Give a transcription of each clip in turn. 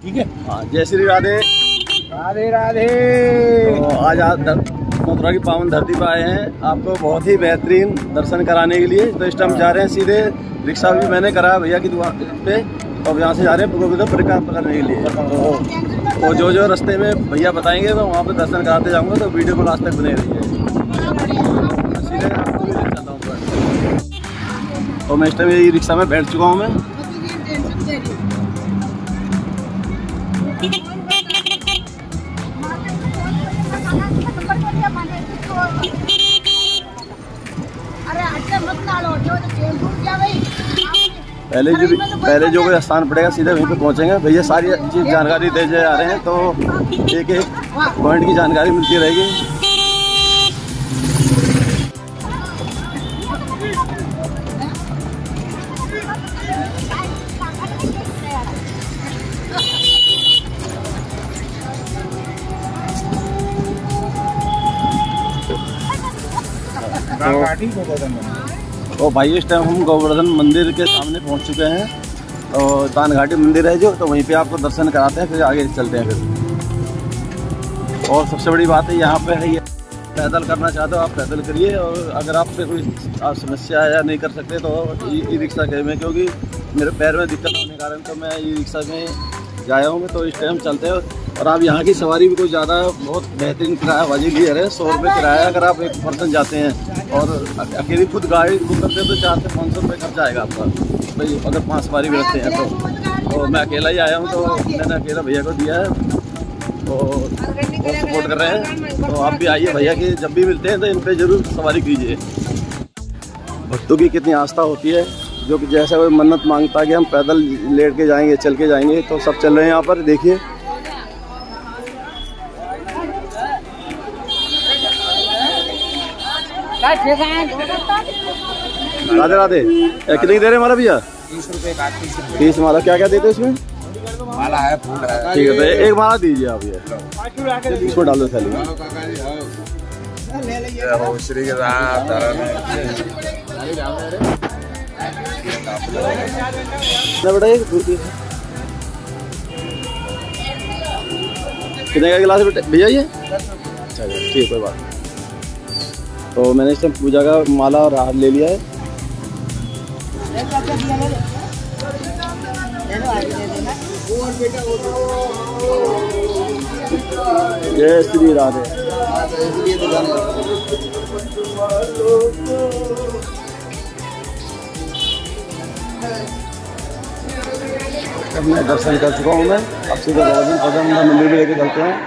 ठीक है। हाँ, जय श्री राधे। राधे राधे। तो आज मथुरा की पावन धरती पर आए हैं आपको बहुत ही बेहतरीन दर्शन कराने के लिए। तो इस टाइम जा रहे हैं सीधे, रिक्शा भी मैंने कराया भैया की दुकान पे, और यहाँ से जा रहे हैं गोवर्धन परिक्रमा करने के लिए। तो जो रास्ते में भैया बताएंगे तो वहाँ पे दर्शन कराते जाऊँगा, तो वीडियो को लास्ट तक बने रहिए। सीधे आपको भी ले जाता हूँ। तो मैं इस टाइम यही रिक्शा में बैठ चुका हूँ मैं। पहले जो कोई स्थान पड़ेगा सीधे वहीं पे पहुंचेंगे। भैया सारी चीज जानकारी दे जा रहे हैं, तो एक एक पॉइंट की जानकारी मिलती रहेगी। तो भाई इस टाइम हम गोवर्धन मंदिर के सामने पहुंच चुके हैं। तो दान घाटी मंदिर है जो, तो वहीं पे आपको दर्शन कराते हैं, फिर आगे चलते हैं फिर। और सबसे बड़ी बात है यहाँ पे है, ये पैदल करना चाहते हो आप पैदल करिए, और अगर आप पे कोई समस्या है या नहीं कर सकते तो ई रिक्शा के में, क्योंकि मेरे पैर में दिक्कत होने के कारण तो मैं ई रिक्शा में जाया हूँ। तो इस टाइम चलते हैं। और आप यहाँ की सवारी भी कोई ज़्यादा बहुत बेहतरीन किराया बाजी लिए रहे, 100 रुपये किराया अगर आप एक पर्सन जाते हैं, और अकेली खुद गाड़ी बुक करते हैं तो 400 से 500 रुपये खर्चा आएगा आपका भाई, अगर 5 सवारी भी रखते हैं तो मैं अकेला ही आया हूँ, तो मैंने अकेला भैया को दिया है, तो बहुत सपोर्ट कर रहे हैं। तो आप भी आइए भैया कि जब भी मिलते हैं तो इन पर ज़रूर सवारी कीजिए। भक्तों की कितनी आस्था होती है, जो कि जैसा कोई मन्नत मांगता है कि हम पैदल लेट के जाएंगे, चल के जाएंगे, तो सब चल रहे हैं यहाँ पर। देखिए राधे राधे। कितनी दे रहे हमारा भैया? 30 रुपये का। 30 माला। क्या क्या देते इसमें? माला है, फूल है। ठीक है, तो एक माला दीजिए आप ये, इसमें डाल दो थाली में। श्री राम। बेटा कितने का गिलास बेटा भैया ये? अच्छा ठीक, कोई बात नहीं। तो मैंने इस टाइम पूजा का माला और हार ले लिया है। जय श्री राधे। मैं दर्शन कर चुका हूँ मैं। अब सीधे गोवर्धन मंदिर भी लेके चलते हैं।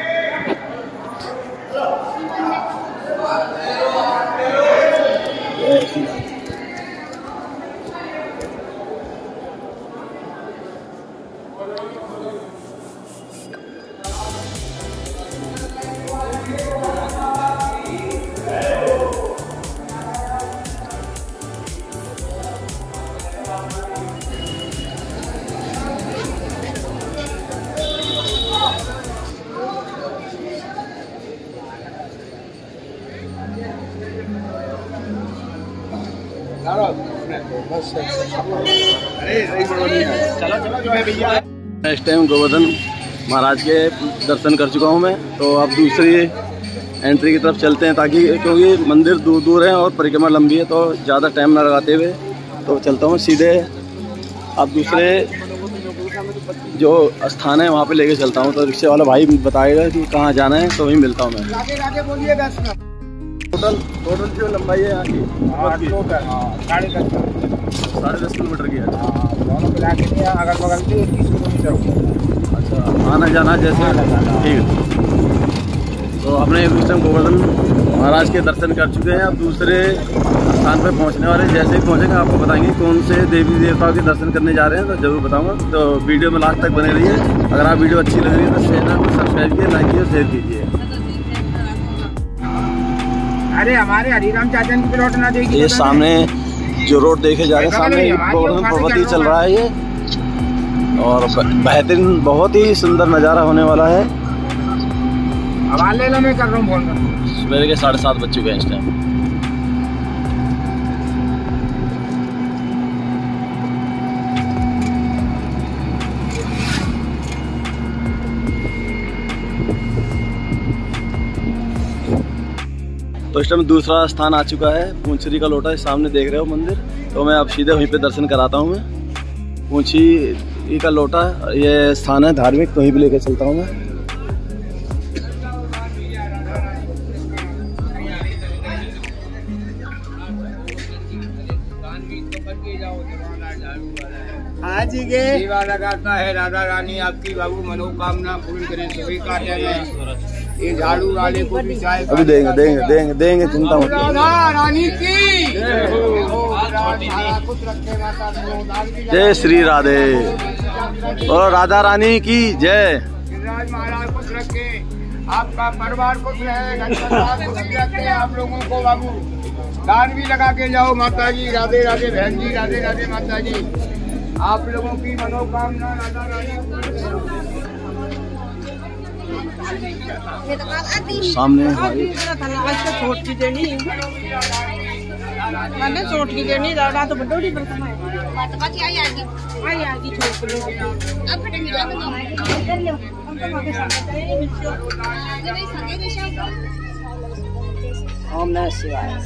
इस टाइम गोवर्धन महाराज के दर्शन कर चुका हूँ मैं। तो अब दूसरी एंट्री की तरफ चलते हैं, ताकि क्योंकि मंदिर दूर दूर है और परिक्रमा लंबी है, तो ज़्यादा टाइम ना लगाते हुए तो चलता हूँ सीधे। अब दूसरे जो स्थान है वहाँ पे लेके चलता हूँ, तो रिक्शे वाला भाई बताएगा कि कहाँ जाना है, तो वहीं मिलता हूँ मैं। टोटल जो लंबाई है यहाँ की 10.5 किलोमीटर की है। दोनों मिला के अगल बगल के 30 किलोमीटर। अच्छा, आना जाना जैसे। ठीक है, तो अपने इस टाइम गोवर्धन महाराज के दर्शन कर चुके हैं। अब दूसरे स्थान पर पहुंचने वाले, जैसे ही पहुंचेंगे आपको बताएंगे कौन से देवी देवताओं के दर्शन करने जा रहे हैं, तो जरूर बताऊंगा। तो वीडियो में लास्ट तक बने रहिए। अगर आप वीडियो अच्छी लग रही है तो चैनल को सब्सक्राइब कीजिए, लाइक कीजिए, शेयर कीजिए। अरे हमारे हरिराम चाचा की प्लॉट ना देखिए, ये सामने जो रोड देखे जा रहे हैं, सामने गोवर्धन पर्वत ही चल रहा है ये, और बेहतरीन बहुत ही सुंदर नज़ारा होने वाला है। हवाले लो, मैं कर रहा हूँ फोन। सवेरे के 7:30 बज चुके हैं इस टाइम। तो इस टाइम दूसरा स्थान आ चुका है, पूंछरी का लोटा सामने देख रहे हो मंदिर। तो मैं अब सीधे वहीं पे दर्शन कराता हूँ। मैं पूंछरी का लोटा ये स्थान है धार्मिक, तो वहीं पे लेकर चलता हूँ मैं। आज सेवा लगाता है राधा रानी, आपकी बाबू मनोकामना पूर्ण करें सभी का है। ये झाड़ू वाले को भी चाय अभी देंगे देंगे देंगे देंगे, चिंता मत। राधा रानी की जय श्री राधे और राधा रानी की जय। महाराज खुश रखे, आपका परिवार खुश रहे, खुश रखे आप लोगों को। बाबू दान भी लगा के जाओ माता जी। राधे राधे बहन जी, राधे राधे माता जी। आप लोगों की मनोकामना राधा रानी सामने छोट की देनी, मैंने छोट की देनी दादा तो बड़ी ओम नमः शिवाय।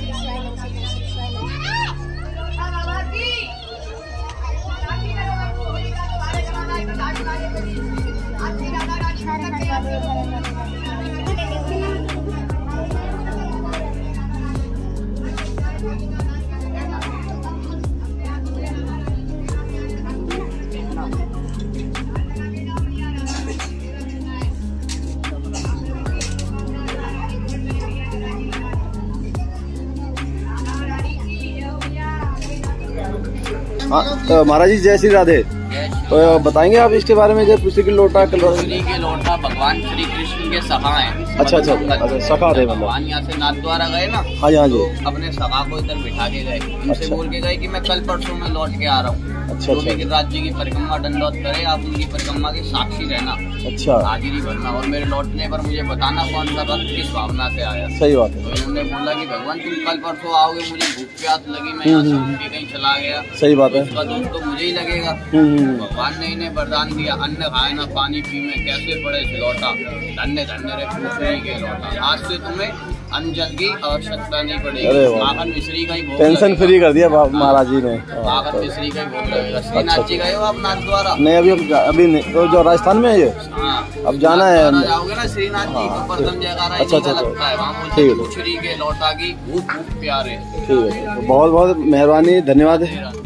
तो महाराज जी जय श्री राधे। तो बताएंगे आप इसके बारे में, जब पूछे कि लोटा पूंछरी के लोटा भगवान श्री कृष्ण के सखा हैं। अच्छा अच्छा अच्छा, सखा थे मतलब। भगवान यहाँ से नाथ द्वारा गए ना। हाँ जी हाँ जी। अपने सखा को इधर बिठा के गए, उनसे बोल के गए कि मैं कल परसों में लौट के आ रहा हूँ। अच्छा अच्छा। गिरिराज जी की परिक्रमा दंडोत करे, आप उनकी परिक्रमा के साक्षी रहना। अच्छा। हाजिरी भरना और मेरे लौटने पर मुझे बताना कौन सा रथ किस भावना से आया। सही बात है। तो इन्होंने बोला कि भगवान तुम कल परसों आओगे, मुझे भूख प्यास लगी, मैं यहाँ से उठ के कहीं चला गया। सही बात है। उसका दोष तो मुझे ही लगेगा। भगवान ने इन्हें वरदान दिया, अन्न खाए ना पानी पी में कैसे पड़े लौटा, धन्य धन्य रे पूंछरी के लौटा। आज से तुम्हें अंजल की आवश्यकता नहीं पड़ेगी। माखन मिश्री का ही भोग, टेंशन फ्री कर दिया महाराज जी ने। माखन मिश्री का ही भोग लगेगा। श्रीनाथ जी गए हो आप नाथ द्वारा? नहीं अभी नहीं। तो जो राजस्थान में है ये, अब जाना है। जाओगे ना श्रीनाथ जी तो प्रथम जयकारा लगता है वहाँ। पूंछरी के लौटा की भूख प्यारे। ठीक है, बहुत बहुत मेहरबानी, धन्यवाद।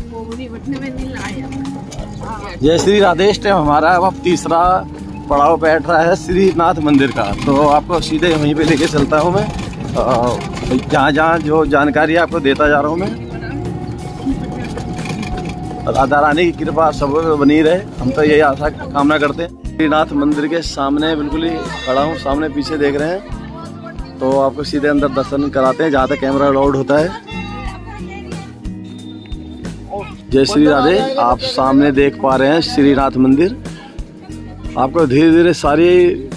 जय श्री राधे। टाइम हमारा अब तीसरा पड़ाव बैठ रहा है श्रीनाथ मंदिर का। तो आपको सीधे वहीं पे लेके चलता हूँ मैं, जहाँ जहाँ जो जानकारी आपको देता जा रहा हूँ मैं। राधा रानी की कृपा सब बनी रहे, हम तो यही आशा कामना करते हैं। श्रीनाथ मंदिर के सामने बिल्कुल ही खड़ा हूँ, सामने पीछे देख रहे हैं। तो आपको सीधे अंदर दर्शन कराते हैं जहाँ तक कैमरा अलाउड होता है। जय श्री राधे। आप सामने देख पा रहे हैं श्रीनाथ मंदिर। आपको धीरे धीरे सारी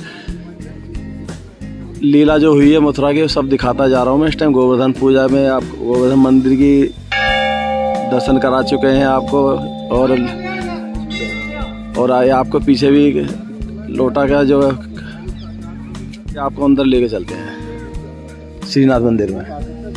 लीला जो हुई है मथुरा की सब दिखाता जा रहा हूँ मैं। इस टाइम गोवर्धन पूजा में आप गोवर्धन मंदिर की दर्शन करा चुके हैं आपको, और आए आपको पीछे भी लोटा का जो आपको अंदर लेके चलते हैं श्रीनाथ मंदिर में।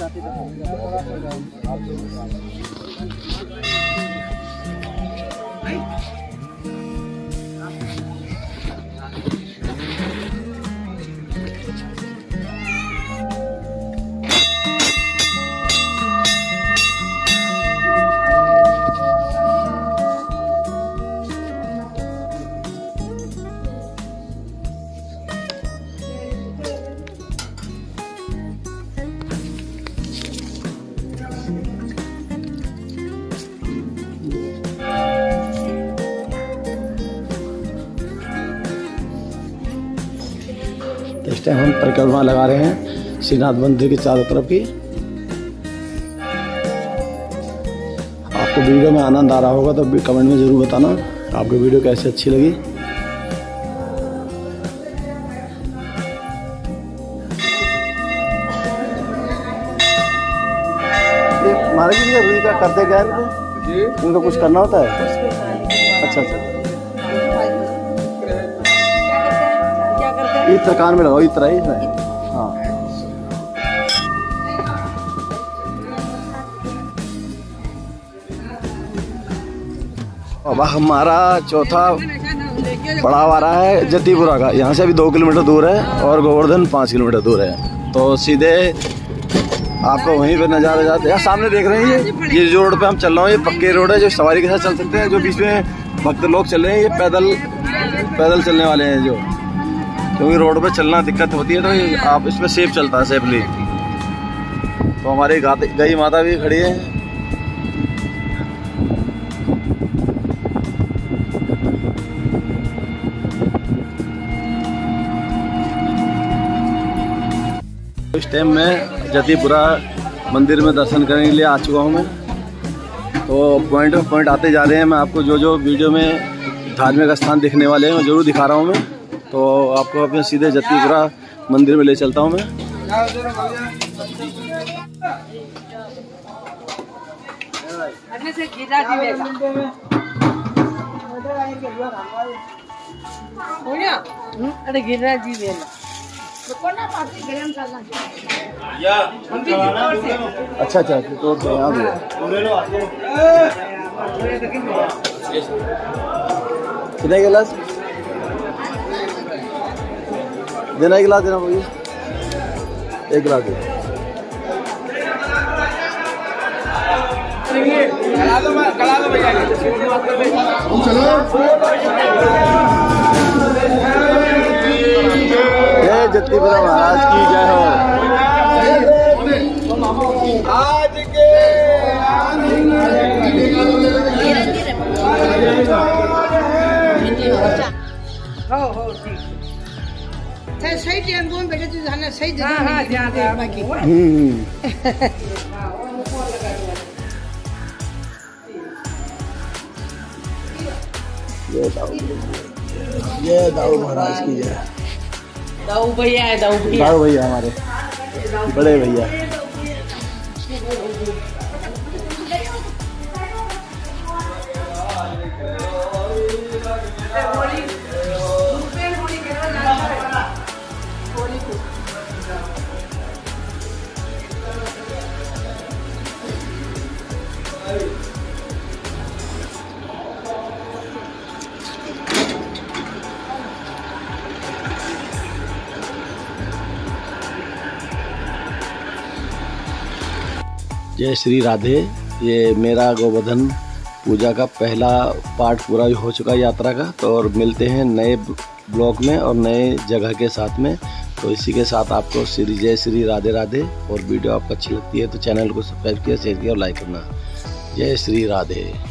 इस टाइम हम परिक्रमा लगा रहे हैं श्रीनाथ मंदिर के चारों तरफ की। आपको वीडियो में आनंद आ रहा होगा तो कमेंट में ज़रूर बताना आपको वीडियो कैसे अच्छी लगी। हमारे भी का करते क्या इनको? इनको कुछ करना होता है? अच्छा अच्छा। इत्र कान में लगाओ, इत्र है इसमें। हाँ अब हमारा चौथा पड़ाव आ रहा है जतीपुरा का। यहाँ से अभी 2 किलोमीटर दूर है और गोवर्धन 5 किलोमीटर दूर है। तो सीधे आपको वहीं पे नज़ारा जाते हैं। सामने देख रहे हैं ये जो रोड पे हम चल रहे हैं, ये पक्के रोड है जो सवारी के साथ चल सकते हैं। जो बीच में भक्त लोग चल रहे हैं, ये पैदल चलने वाले हैं जो, क्योंकि रोड पे चलना दिक्कत होती है तो आप इसमें सेफ चलता है, सेफली। तो हमारी गई माता भी खड़ी है। इस टाइम में जतीपुरा मंदिर में दर्शन करने के लिए आ चुका हूँ मैं। तो पॉइंट आते जा रहे हैं। मैं आपको जो वीडियो में धार्मिक स्थान दिखने वाले हैं मैं जरूर दिखा रहा हूँ मैं। तो आपको अपने सीधे जतीपुरा मंदिर में ले चलता हूँ मैं। अरे गिरिराज जी वेला अच्छा तो यहाँ भी कितने गिलास देना? 1 गिलास देना भैया, 1 गिलास दे। जय जतीपुरा महाराज की जय हो। आज के सही टेम्पो में बैठे तो जाना सही जगह। हाँ ध्यान बाकी जय दाऊ महाराज की जय। दाऊ भैया है, दाऊ भैया हमारे बड़े भैया। जय श्री राधे। ये मेरा गोवर्धन पूजा का पहला पार्ट पूरा हो चुका है यात्रा का। तो और मिलते हैं नए ब्लॉग में और नए जगह के साथ में। तो इसी के साथ आपको जय श्री राधे राधे। और वीडियो आपको अच्छी लगती है तो चैनल को सब्सक्राइब किया, शेयर किया और लाइक करना। जय श्री राधे।